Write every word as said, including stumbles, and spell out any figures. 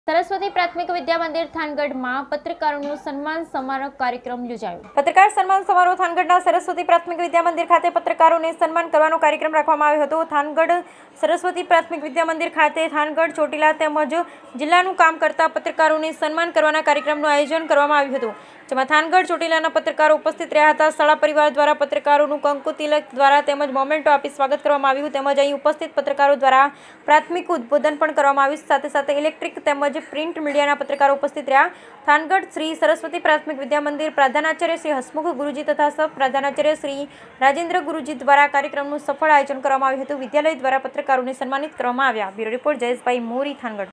સરસ્વતી પ્રાથમિક વિદ્યા મંદિર થાનગઢમાં પત્રકારોનું સન્માન સમારોહ કાર્યક્રમ યોજાયો। પત્રકાર સન્માન સમારોહ થાનગઢના સરસ્વતી પ્રાથમિક વિદ્યા મંદિર ખાતે પત્રકારોને સન્માન કરવાનો કાર્યક્રમ રાખવામાં આવ્યો હતો। થાનગઢ સરસ્વતી પ્રાથમિક વિદ્યા મંદિર ખાતે થાનગઢ, ચોટીલા તેમજ જિલ્લાનું કામ કરતા પત્રકારોને સન્માન કરવાના કાર્યક્રમનું આયોજન કરવામાં આવ્યું હતું, જેમાં થાનગઢ, ચોટીલાના પત્રકારો ઉપસ્થિત રહ્યા હતા। શાળા પરિવાર દ્વારા પત્રકારોનું કંકુ તિલક દ્વારા તેમજ મોમેન્ટો આપી સ્વાગત કરવામાં આવ્યું, તેમજ અહીં ઉપસ્થિત પત્રકારો દ્વારા પ્રાથમિક ઉદ્બોધન પણ કરવામાં આવ્યું। સાથે સાથે ઇલેક્ટ્રિક તેમજ પ્રિન્ટ મીડિયાના પત્રકારો ઉપસ્થિત રહ્યા। થાનગઢ શ્રી સરસ્વતી પ્રાથમિક વિદ્યા મંદિર પ્રધાનાચાર્ય શ્રી હસમુખ ગુરુજી તથા સહ પ્રધાનાચાર્ય શ્રી રાજેન્દ્ર ગુરુજી દ્વારા કાર્યક્રમનું સફળ આયોજન કરવામાં આવ્યું હતું। વિદ્યાલય દ્વારા પત્રકારોને સન્માનિત કરવામાં આવ્યા। Bureau report Jayeshbhai Mori, Thangadh.